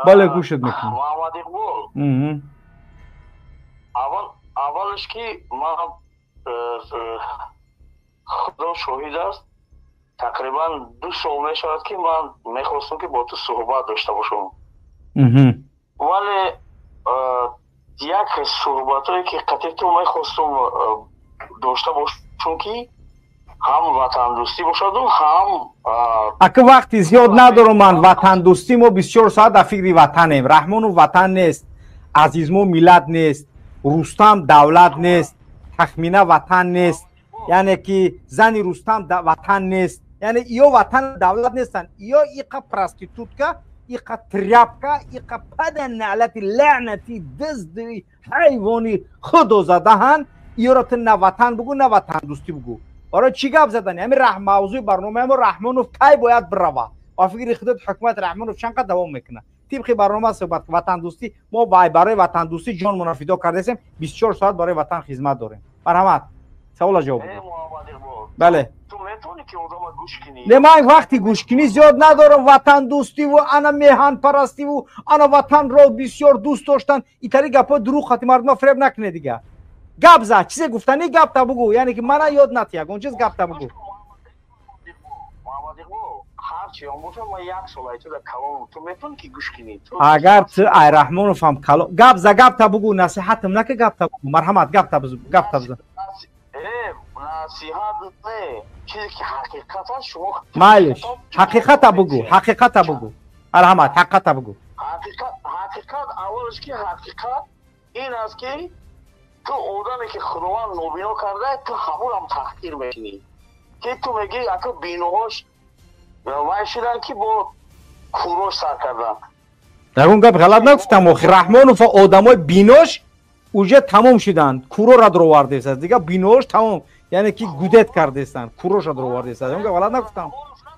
بله گوشت میکنم. محمد اقبال اولش که من خدا شاهد است تقریبا 2 سال میشود که من میخواستم که با تو صحبت داشته باشم ولی یک صحبت هایی که قطعی تو میخواستم داشته باشم که هم وطن دوستی باشد و هم اگه وقتی زیاد ندارم من وطن دوستی ما 24 ساعت در فکر وطنیم. رحمان و وطن نیست، عزیزمو میلت نیست، رستم دولت نیست، تخمینه وطن نیست، یعنی که زنی رستم وطن نیست، یعنی یا وطن دولت نیستن یا ایقا پرستیتوتکا ایقا تریابکا ایقا پد نعلت لعنتی دزدی حیوانی خودو زده هن ایرات نه وطن بگو نه وطن دوستی بگو. برای چی گپ زدن؟ همین موضوع برنامه ما رحمانوف کی باید بروه و فکر خودت حکومت رحمانوف چند قد دوام میکنه طبق برنامه صحبت وطن دوستی ما برای وطن دوستی جان منافیدا کردیم 24 ساعت برای وطن خدمت داریم. مرحمت سوال جواب بده. بله تو میتونی که اونجا گوش کنی؟ نه من وقتی گوش کنی زیاد ندارم. وطن دوستی و انا میهن پرستی و انا وطن رو بسیار دوست داشتن ایتاری گپا دروغ خاطی مردم فریب نکنه دیگه. گپ زد چیزی گفتنی گپ تا بگو، یعنی که من یاد نتیگ اون چیز گپ تا بگو. هرچی هم باشه ما یک سال تو در کلام تو میتونی که گوش کنی. اگر تو ای رحمانوف هم کلام گپ ز گپ تا بگو نصیحتم نکه گپ تا بگو. مرحمت گپ تا بزن گپ تا بزن. نصیحت نه چیزی که حقیقتا شما مایلش حقیقت تا بگو حقیقت تا بگو. مرحمت حقیقت تا بگو. حقیقت اولش که حقیقت این است که تو آدمی که خداوند نابینا کرده تو همون هم تحقیر میکنی که تو میگی اگه بینوهاش وای شدن که با کوروش سر کردن. در اون گپ غلط نگفتم. رحمانوف آدمای بینوش اوجه تمام شدن کورو را در آورده است دیگه. بینوش تمام یعنی که گودت کرده استن کوروش را در آورده است. اون گپ غلط نگفتم.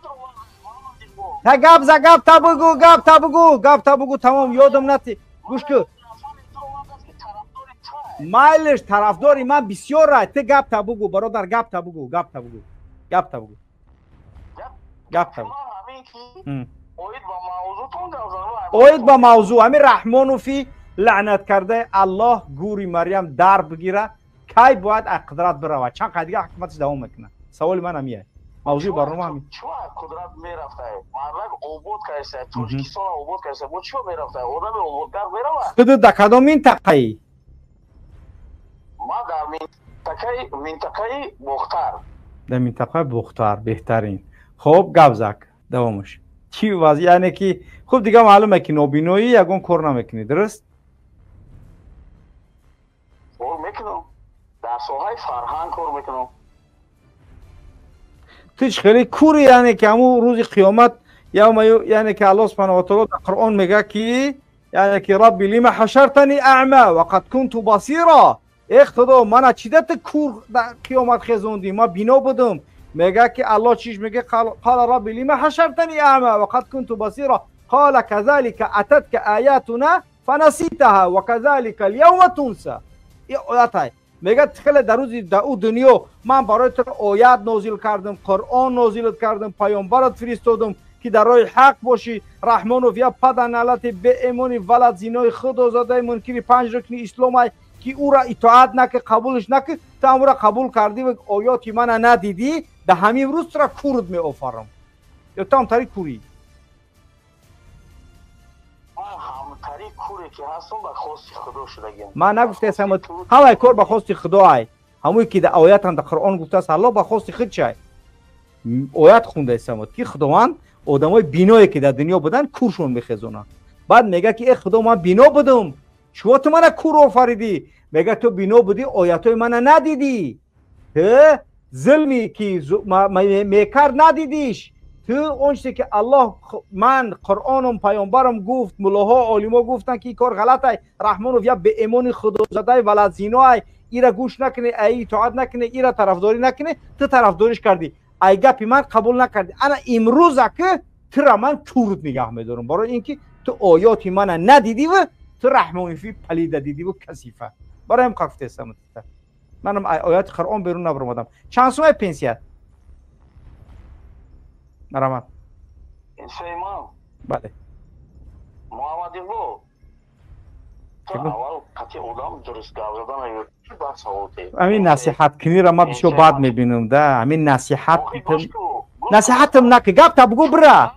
تا گپ ز گپ تا بگو گپ تا بگو گپ تا بگو تمام یادم نتی گوش کن. مایلش طرفداری من بسیار رای ته گپ تا بگو برادر گپ تا بگو گپ تا بگو گپ تا بگو گپ تا بگو. اوید با موضوع همین رحمانوفی لعنت کرده الله گوری مریم در بگیره کی باید قدرت بروه چند قدیگه حکومتش دوام میکنه. سوال من همیه موضوع برنامه همین چوا قدرت میرفته مرگ عبود کردن تاجیکستان عبود کردن با چوا میرفته آدم عبودگر میروه خود در کدام منطقه ای؟ ما در منطقه بختر. در منطقه بختر بهترین. خب گپ زک دوامش چی وضع یعنی که خب دیگه معلومه که نوبینویی یگون کار نمیکنی درست؟ کار میکنم در ساحه فرهنگ کار میکنم. تو خیلی کوری یعنی که همون روز قیامت یعنی که الله سبحانه و تعالی در قرآن میگه که یعنی که ربی لما حشرتنی اعمى وقد كنت بصيرا. ای خدا من چیدت کور در قیامت خزوندی ما بینا بودم. میگه که الله چیش میگه قال ربی لما حشرتنی اعمى وقد كنت بصيرا قال كذلك اتتك آیاتنا فنسیتها وكذلك اليوم تنسى. این آیت میگه خیلی در روز در او دنیا من برای تو آیات نازل کردم قرآن نازل کردم پیامبرت فرستادم که در راه حق باشی. رحمانوف یا پدن علت به ایمانی ولد زینای خدا زاده منکری 5 رکن اسلام های که او را اطاعت نکه قبولش نکه تا او را قبول کردی و آیاتی من ندیدی در همین روز را کورد می آفرم یا تا هم تاری کوری همتری کوری که هستم به خواست خدا شدگیم. من نگفته هستم همه کار به خواست خدا های همونی که در آیات هم در قرآن گفته است الله به خواست خود چای آیات خونده هستم که خداوند آدمای بینایی که در دنیا بودن کورشون میخزونن. بعد میگه که ای خدا من بینا بودم چوا تو من کور آفریدی. میگه تو بینا بودی آیاتای من ندیدی ظلمی که میکرد ندیدیش. تو اونچه که الله من قرآنم پیامبرم گفت ملاها عالما گفتن که این کار غلطه. رحمانوف یا به ایمان خدا زاده ولد زینای ایرا گوش نکنه ای اطاعت نکنه ایرا طرفداری نکنه تو طرفداریش کردی ای گپی من قبول نکردی. انا امروز که تو را من کورد نگاه میدارم برای اینکه تو آیاتی من ندیدی و تو رحمانوفی پلیده دیدی و کثیفه برای هم کافته هستم. منم آیات قرآن بیرون نبرمادم. چند سومه پنسیت؟ مرحمت. پنسیه ما؟ بله. محمد اقبال تو اول قطعی آدم درست گپ زدن اگر چی بحث سوالته همین نصیحت کنی را ما بسیار بد میبینم ده همین نصیحتم نکه گپ تا بگو برا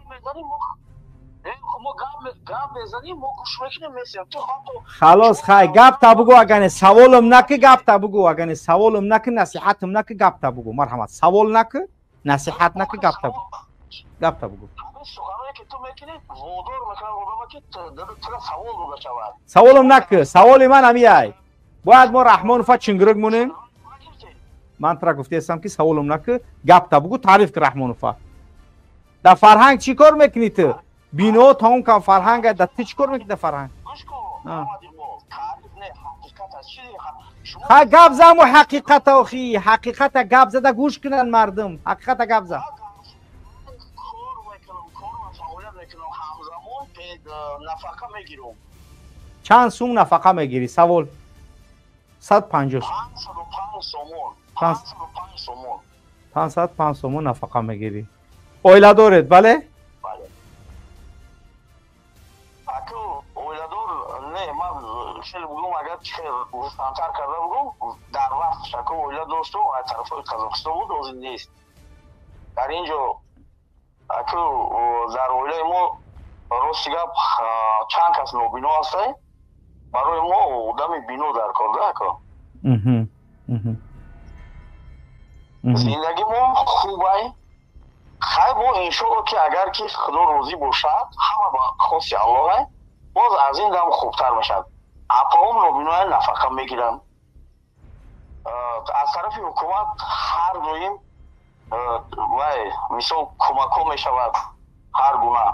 خلاص خای گپ تا بگو اگر سوالم نکه گپ تا بگو اگر سوالم نکه نصیحتم نکه گپ تا بگو مرحمت سوال نکه نصیحت نکه گپ تا بگو گپ تا بگو سوالم نکه سوال من همی ای باید ما رحمان فا چنگرگ مونیم من ترا گفته هستم که سوالم نکه گپ تا بگو تعریف که رحمان فا در فرهنگ چی کار میکنی تو بینو تا اون کم فرهنگ در تی چی کار میکنی در فرهنگ خواهی گپ زم و حقیقت آخی حقیقت گپ زده گوش کنن مردم حقیقت گپ زم چند سوم نفقه میگیری سوال 150 505 سوم نفقه میگیری اویله دارید بله؟ بله اکو اویله دار نه من شل بگم اگر چه روزانتر کرده بگم در وقت شکو اویله داشتم از طرف قزاقستان بود از این نیست در اینجا اکو در اویله ما راستی گپ چند کس نوبینو هسته برای ما آدم بینو در کرده اکو زندگی ما خوبه خیلی با انشاءالله که اگر که خدا روزی باشد همه با خواست الله باز از این دم خوبتر میشد اپاهم نوبینو نفقه میگیرن از طرف حکومت هر دویم مثال کمک ها میشود هر گونه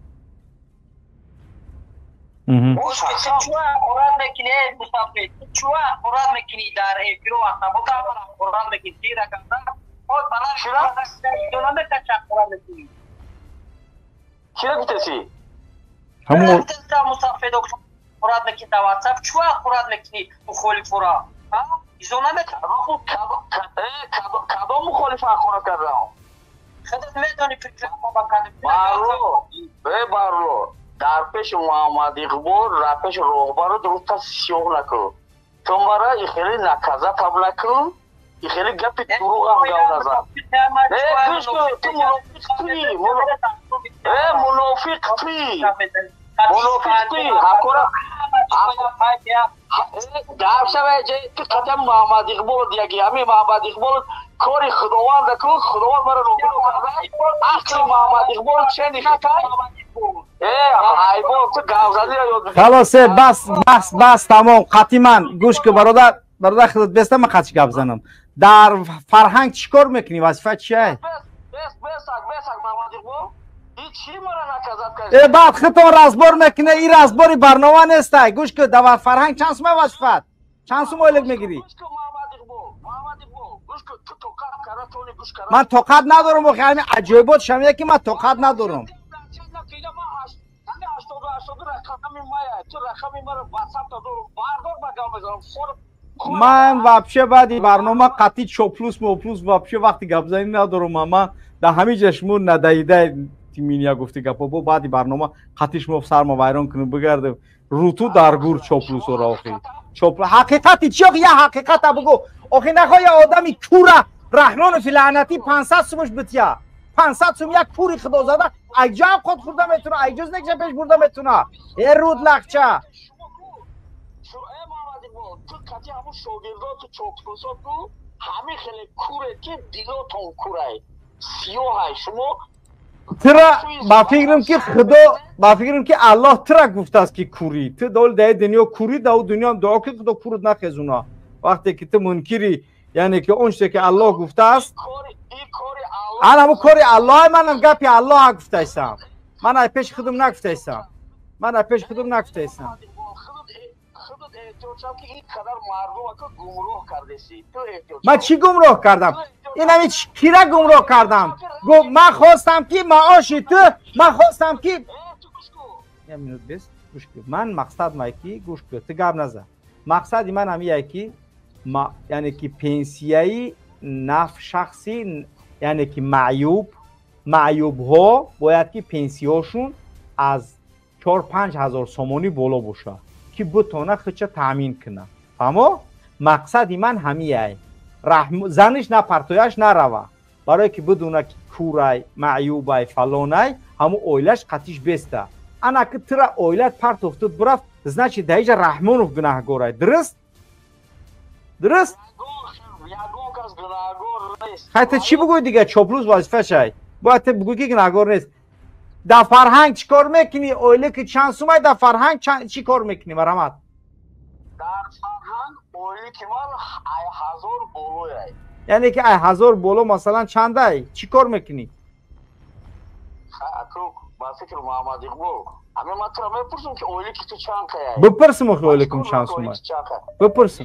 چوه خورد میکنی مصطفی چوه خورد میکنی در ایپیرو وقتا بکن خورد میکنی تیره کمدن خود بلند دونه میکن خورد میکنی چی را گفتسی؟ همون مصطفی دکتر خورد میکنی در واتساپ چوه خورد میکنی مخالف را ایزونه میکن کدام مخالف خورد کردم؟ خودت میدونی فکر ما با کدام بارلو در پیش محمد اقبال در پیش روغبار درست سیاه نکن تو مرا ای خیلی نکزه تب نکن ای خیلی گپی دروغ هم گاو نزن گوش کن تو منافق پی حکورا در شوه جای تو قدم محمد اقبال دیگه همین محمد اقبال کاری خداوند کن خداوند مرا نوبینو کرده اصل محمد اقبال چه نخیطه خلاص بس تمام قطعی من گوش که برادر خودت بسته من قطعی گپ بزنم در فرهنگ چیکار میکنی وظیفه چیه بعد خودتون رزبار میکنه این رزباری برنامه نیسته گوش که در فرهنگ چند سومه وظیفت چند سومه ایلگ میگیری من طاقت ندارم و خیلی عجایبات شمیه که من طاقت ندارم من واپشه بعدی برنامه قطعی چوپلوس موپلوس واپشه وقتی گپ زنی ندارم من در همین جشمون ندایده تیمینیا گفتی گپ با بعدی برنامه قطعیش مو سر ما ویران کنم بگردم روتو در گور چوپلوس و راخی چوپل حقیقتی چی یا حقیقت بگو آخه نخوای آدمی کورا رحمان فی لعنتی 500 سومش بتیا 500 سوم یک کوری خدا زده عجب خود خورده میتونه ایجاز نکشه پیش برده میتونه یه رود لخچه تو کتی همون شاگردات و چوپلوسات تو همه خیلی کوره که دیلاتون کوره سیاه شما ترا با فکرم که الله ترا گفته است که کوری تو دول ده دنیا کوری ده دنیا دعا که خدا کورت نخیزونا وقتی که تو منکری یعنی که اون چیزی که الله گفته است انا همون کاری الله منم گپی الله گفته استم من پیش خودم نگفته استم من چی گمراه کردم این همی کی را گمراه کردم من خواستم که معاشی تو من خواستم که یه منوت بیست گوش کن من مقصد مایکی گوش کن تو گپ نزن مقصد من همیه که یعنی که پنسیایی نف شخصی یعنی که معیوب ها باید که پنسیاشون از 4-5 هزار سومونی بالا باشه که بتونه خودش تامین کنه. فهمو؟ مقصدی من همیه زنش نه پرتویش نروه برای که بدونه که کورای معیوبای فلانای همو اویلش قطیش بسته. انا که ترا اویلت پرت افتاد برفت значит دایجا رحمانوف گناهگورای. درست؟ درست؟ خیلی چی بگوی دیگه؟ چوپلوس وظیفه شای باید بگوی که گناهگور نیست. در فرهنگ چی کار میکنی؟ اویله که چند سومای در فرهنگ چی کار میکنی مرحمت؟ در فرهنگ اویله که من 1000 بولوی. یعنی که 1000 بولو مثلا چنده؟ چی کار میکنی؟ اکو با فکر محمد اقبال همه من تو میپرسم که اویله که تو چند کیه؟ بپرسم که اویله که چند سومای. بپرسم.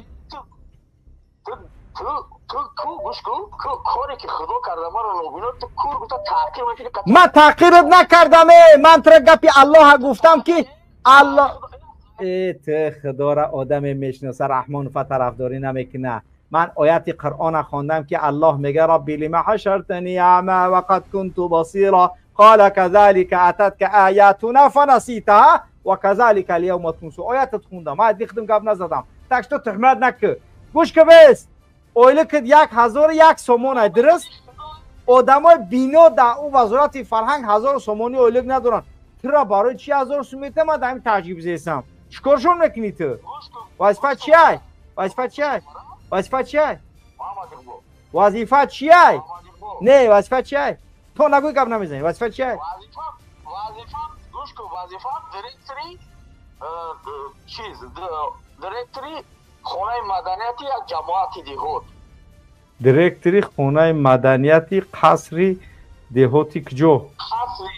تو گوش کن کاری که خدا کرده ما رو نبینه تو کور گفت تحقیر میکنی. من تحقیرت نکردم. من تر گپی الله گفتم که الله ای خدا را آدم میشناسه رحمان و طرفداری نمیکنه. من آیت قرآن خواندم که الله میگه ربی لما حشرتنی اعمی وقد كنت بصیرا قال كذلك اتتك آیاتنا فنسیتها وكذلك اليوم تنسى. آیت خوندم. من دیختم گپ نزدم. تاش تو تحمد نکه. گوش که بس اویله که 1001 سومون. درست؟ آدمای بینو در او وزارت فرهنگ 1000 سومونی اویله ندارن. ترا برای چی 1000 سومیته من دائم تعجب زیستم. چیکارشون میکنی تو؟ وظیفه چیه؟ وظیفه چیه؟ وظیفه چیه؟ وظیفه چیه؟ نه وظیفه چیه؟ تو نگوی گپ نمیزنی. وظیفه چیه؟ وظیفه گوش کن وظیفه دایرکتوری چیز دایرکتوری خانه مدنیتی یک جماعتی دیهات. دایرکتوری خانه مدنیتی قصری دیهاتی کجا؟ قصری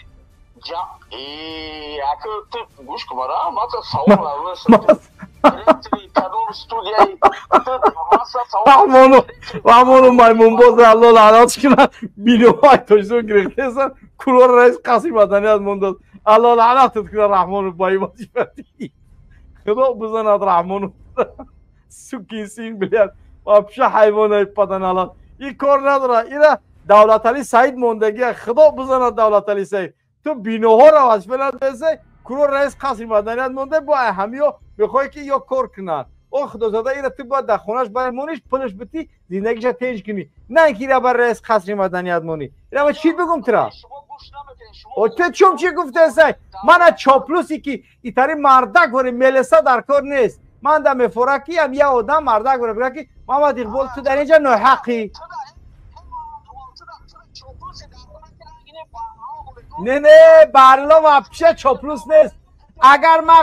اکو تو گوش کن مرا ما تو سوال نوشتم. دایرکتوری کدوم استودیوی رحمانو میمون باز الله لعنتش کنه ویدیوهای توشون گرفته سن کلور رئیس قصری مدنیت مونداد. الله لعنتت کنه رحمانو با این وظیفتی. خدا بزند رحمانو سوکیسین بیاد و پیش حیوانای پدن الان این کار نداره. اینا دولت علی سعید موندگی. خدا بزند دولت علی سعید تو بینوها رو از فلان بزه کلور رئیس قصری مدنیت مونده با همیو بخوای که یا کار کنن. او خدا زاده اینا تو باید در خونش بمونیش پولش بتی زندگیش تیج کنی نه اینکه را بر رئیس قصری مدنیت مونی. اینا ما چی بگم ترا؟ او تو چی گفته هستی؟ من چاپلوسی که ایتاری مردک وری ملسا در کار نیست. من در مفرکی هم یه آدم مردک وری بگه که محمد اقبال تو در اینجا ناحقی. نه برلا و پیش چاپلوس نیست. اگر من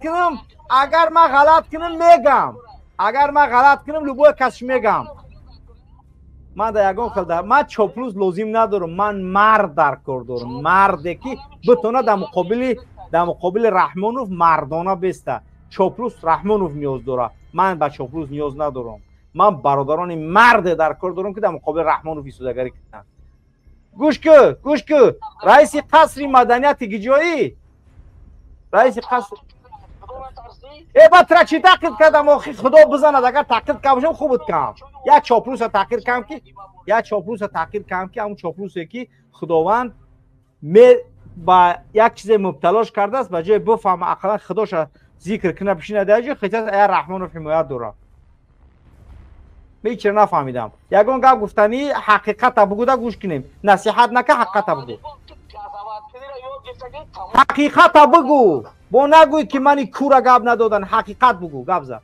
غلط کنم میگم. اگر من غلط کنم لبوی کسی میگم. من در یگان خلده من چاپلوس لازم ندارم. من مرد در کار دارم. مرده که بتونه در مقابل رحمانوف مردانه بسته. چاپلوس رحمانوف نیاز داره. من به چاپلوس نیاز ندارم. من برادران مرد در کار دارم که در مقابل رحمانوف ایستادگی کنن. گوش که رئیس قصری مدنیت گیجایی رئیس قصر با ترا چی تحقیق کردم آخی خدا بزند اگر تحقیق کردم خوبت کردم. یک چاپلوس تحقیق کردم که همون چاپلوسی که خداوند با یک چیز مبتلاش کرده است به جای بفهم اقلا خداش ذکر کنه بشینه درجه خیلی ای رحمان و حمایت داره. چرا نفهمیدم. یگان گپ گفتنی حقیقت بگو دا گوش کنیم. نصیحت نکه حقیقت بگو. حقیقت بگو. با نگوید که منی کورا گپ ندادن. حقیقت بگو. گپ زد.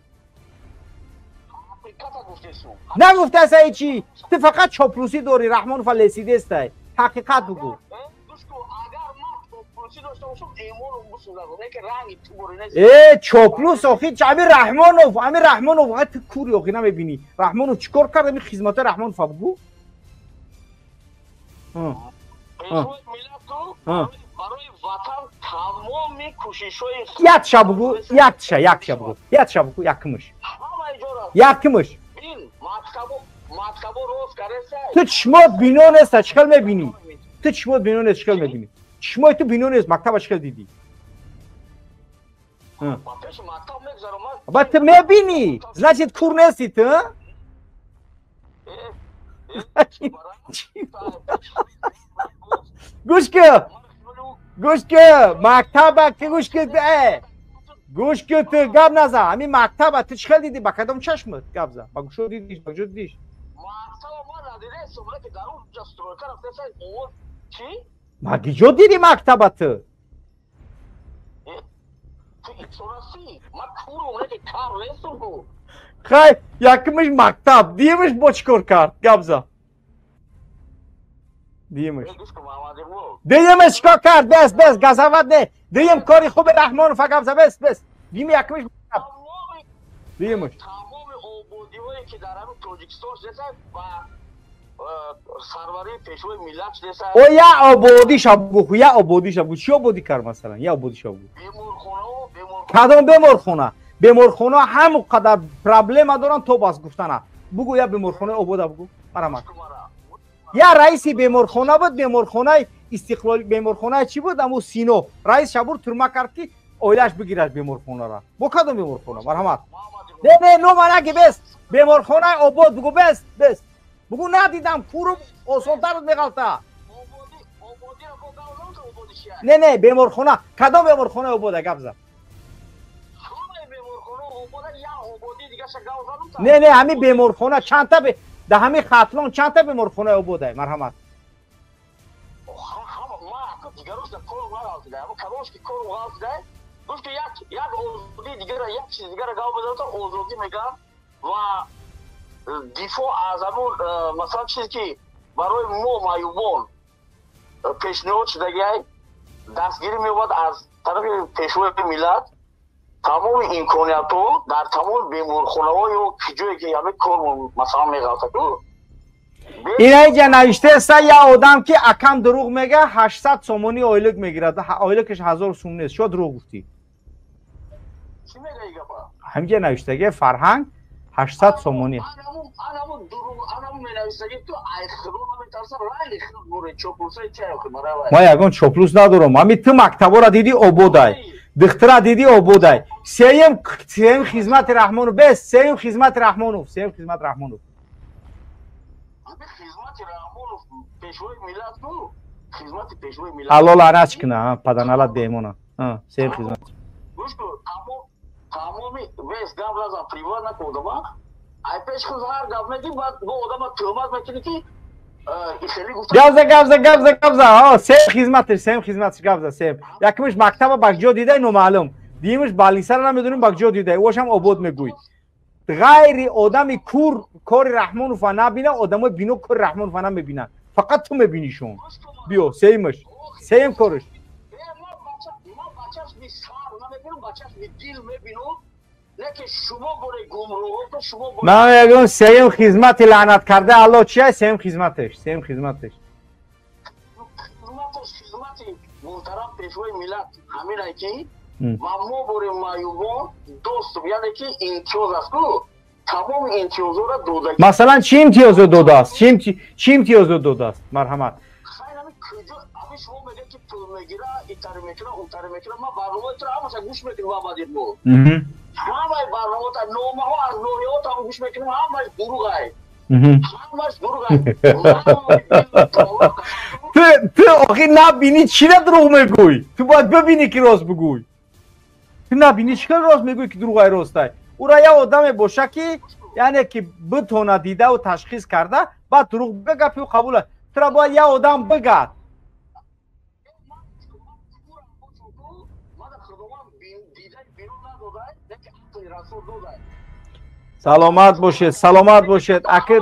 نگفته است چی؟ تو فقط چاپلوسی داری. رحمان فلسیده است. حقیقت بگو. چاپلوس آخی امی رحمانوف تو کوری آخی نمیبینی. رحمانوف چیکار کرد؟ امی خدمت رحمانوف بگو. یک شب بگو. یکمش تو چشمات بینو نیست چکل میبینی. چشمای تو بینو نیست مکتب چکل دیدی. با تو میبینی значит کور نیستی تو. گوش که گوش که مکتب که گوش که تو گپ نزن همین مکتب تو چخل دیدی با کدام چشمت گپ زن با گوشو دیدیش با گوشو دیدیش مگه جو دیدی مکتب تو خیلی یکمش مکتب دیمش با چکار کرد گپ زن دیمش چکار کرد بس گزاوت نه دیم کاری خوب رحمان فقط گپ زن بس دیم یکمش مکتب دیمش تمام آبادی‌هایی که در همین تاجیکستان رسید و سروری پیشوی ملت رسید او یا آبادیش بگو چی آبادی کرد مثلا یا آبادیش بگو کدام بیمارخونه همون قدر پرابلم دارن تو باز گفتن بگو یا بیمارخونه آباد بگو مرحمت یا رئیس بیمارخونه بود بیمارخونه استقلال بیمارخونه چی بود امو سینو رئیس شبور ترما کرد که اویلش بگیرد بیمارخونه را با کدام بیمارخونه مرحمت نه نو من اگه بس بیمارخانه آباد بگو بس بگو ندیدم کورو آسانتر رو میغلطه نه بیمارخانه کدام بیمارخانه آباده گپ زن نه همین بیمارخانه چند تا در همین خطلان چند تا بیمارخانه آباده مرحمت گفت که یک آزادی دیگر یک چیز دیگر گاو بزنه تو آزادی میگن و دفاع از همون مثلا چیزی که برای ما معیوبان پیشنهاد شدگی دستگیری میبود از طرف پیشوای ملت تمام امکانیت ها در تمام بیمارخانه های و جایی که همه کار مثلا میغلطه تو این اینجا نوشته است یا آدم که اکم دروغ میگه 800 سومونی آیلک میگیرد آیلکش 1000 سوم نیست شو دروغ گفتی چی میگه ایگه با؟ همینجا نوشتگی فرهنگ 800 سومونی آنمون دروغ آنمون نوشتگی تو ای خدا من میترسم رای خود بوره چوپلوسای چه ما یگان چوپلوس ندارم همین تو مکتبا را دیدی آبادای دخترا دیدی آبادای سیم خدمت رحمانو بس سیم خدمت رحمانو پیشوای ملت کو خدمت پیشوای ملت الله لعنت کنه پدنالا دیمونا سیم خدمت گوش کن تمامی ویس گام رازا پریواد نکردم ای پیش خود هر گام میگی بعد با آدم تهمت میکنی که خیلی گفتم گفزا سیم خدمتش گفزا سیم یکمش مکتب بگجا دیده نو معلوم دیمش بالیسر نمیدونیم بگجا دیده اوش هم آباد میگوی غیر آدم کار رحمان و فنا بینه آدمای بینو کار رحمان و فنا میبینن فقط تو میبینیشون بیو سیم کارش من میگم سیم خدمت لعنت کرده الله چیه سیم خدمتش محترم پیشوای ملت همین که ما برای معیوبان دوست یعنی که امتیاز است تمام امتیاز را دوده مثلا چی امتیاز دوده است چی امتیاز دوده است مرحمت خیلی همین کجا همین شما میگه که پول میگیره ایتر میکنه اونتر میکنه ما برنامه تو همه گوش میکنیم و بعد بود همه برنامه تا نامه ها از نوعی ها تا گوش میکنیم همه دروغ های تو آخی نبینی چی را دروغ میگوی تو باید ببینی که راست بگوی تو نبینی چی راست میگوی که دروغ های راست های او را یه آدم باشه که یعنی که بتونه دیده و تشخیص کرده بعد دروغ بگه پیو قبوله تو را باید یه آدم بگه سلامت باشید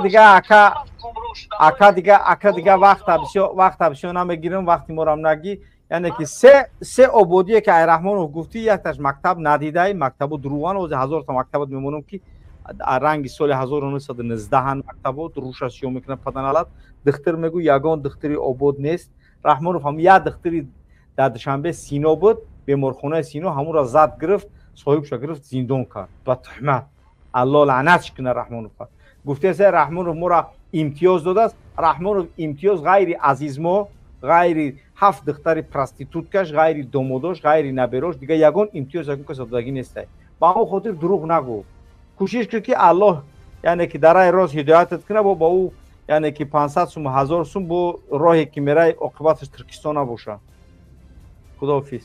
اکا دیگه وقت بسیار نمیگیرم وقتی ما را نگی یعنی که سه عبودیه که ای رحمان گفتی یکتاش مکتب ندیده مکتب دروغان و 1000 تا مکتب میمونم که رنگ سال 1919 مکتب دروش شیو میکنه پدنالات دختر میگو یگان دختری عبود نیست رحمان هم یه دختری در دوشنبه سینو بود بیمارخانه سینو همون را زد گرفت صاحبش گرفت زندان کرد با تهمت الله لعنتش کنه رحمان رو گفته است رحمان رو ما امتیاز داده است رحمان رو امتیاز غیر عزیز ما غیر 7 دختر پراستیتوت کش غیر دوموداش غیر نبراش دیگه یگان امتیاز یگان کس دادگی نیست با همون خاطر دروغ نگو کوشش کن که الله یعنی که در راست هدایتت کنه با او یعنی که 500 سوم 1000 سوم با راهی که میره عاقبتش ترکستان نباشه خداحافظ.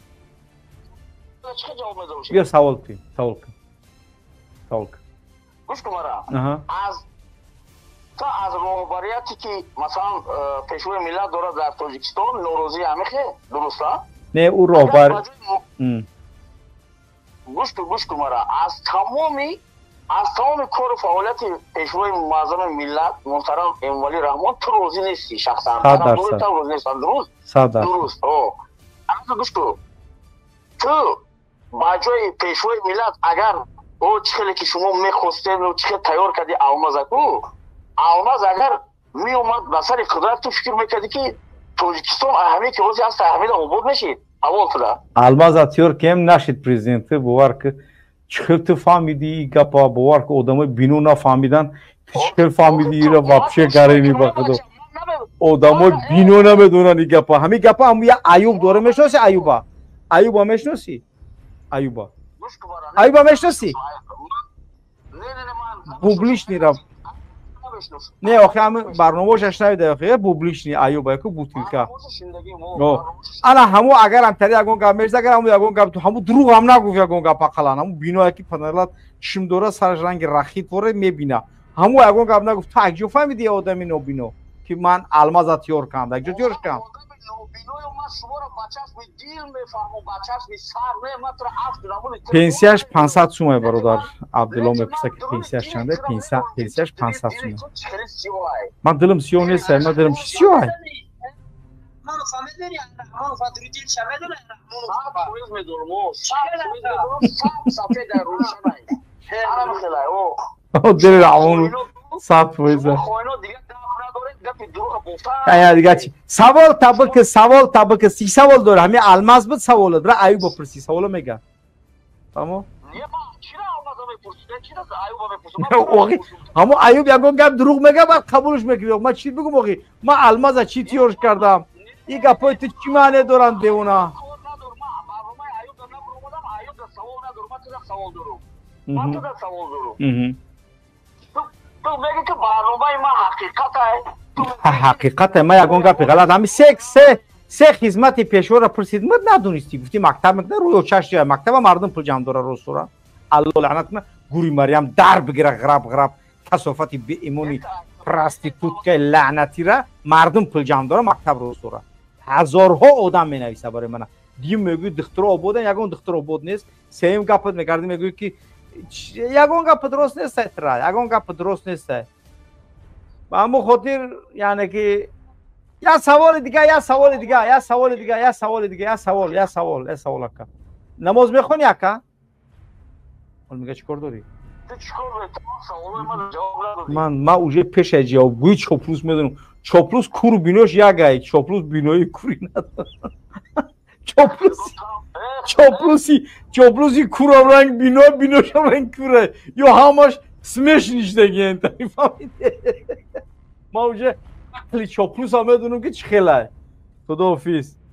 چه جواب میده باشه؟ بیا سوال کن. سوال کن. سوال کن. گوش کن مرا. آها. از راهبریتی که مثلا پیشوای ملت داره در تاجیکستان نوروزی همیشه درسته؟ نه او راهبر گوش کن مرا. از تمام کار و فعالیت پیشوای معظم ملت محترم اموالی رحمان تو روزی نیستی شخصا. 100%. تو روزی نیستی درست؟ 100%. درست. اما گوش کن. تو با جای پیشوای ملت اگر او چخلی که شما میخواستین و چخل تیار کردی آلماز کو آلماز اگر می اومد به سر قدرت تو فکر میکردی که تاجیکستان اهمی که وزی هست اهمی دا عبود میشید اول تو آلماز اتیار کم نشید پریزیدنت بوار که چخل تو فهمیدی گپا بوار که آدمای بینو نفهمیدن چخل فهمیدی را واپشه گرینی بخدو آدمای بینو نمیدونن این گپا همین گپا هم یه ایوب دوره میشناسی ایوبا میشناسی ایوبا میشناسی بوبلیش نیرم نه آخه همه برنامه‌اش اشنایده آخه بوبلیش نی ایوبا که بوتیلکا انا همو اگر هم تری اگون گپ میرز اگر همو اگون گپ تو همو دروغ هم نگو اگون گپ قلان همو بینو کی پنرلات چشم دوره سرش رنگ رخیت وره میبینه همو اگون گپ نگفت تو اگه فهمیدی آدمی نو بینو که من الماز اتیور کام اگه تیورش کام پنسیاش 500 سومه برادر عبدالله میپرسه که پنسیاش چنده پنسیاش 500 سومه من دلم سیو نیست من دلم سیو های دل رعون صاحب فویزه دیگه چی سوال طبق سی سوال داره همین الماس بود سوال داره ایوب بپرسی سوالو میگه تمام همون ایوب یگون گپ دروغ میگه بعد قبولش میکنه من چی بگم آخه من الماس چی تیورش کردم این گپای تو چی معنی دارن دیونا تو میگی که برنامه ما حقیقت ما یگون گپ غلط همین سه خدمت پیشوا را پرسید مد ندونستی گفتی مکتب مکتب روی چش مکتب مردم پول جمع داره روسورا الله لعنت کنه گوری مریم در بگیره غرب کثافتی بی ایمونی پراستیتوت که لعنتی را مردم پول جمع داره مکتب روسورا هزارها آدم می نویسه برای من دیم میگوی دختر آبادن یگون دختر آباد نیست سیم گپت میگردی میگوی که یگون گپ درست نیست ترا یگون گپ درست نیست با همون خاطر یعنی که یا سوال اکا نماز میخونی اکا؟ اون میگه چیکار داری؟ من اوجه پیش جواب گوی چوپلوس میدونم چوپلوس کور بینوش یگه چوپلوس بینوی کوری نداره چوپلوسی کور رنگ بینوش رنگ کوره یا همش سمش نیشتگی انتایی فهمیده ما اوجه چوپلوس هم میدونم که چی خیلی خداحافظ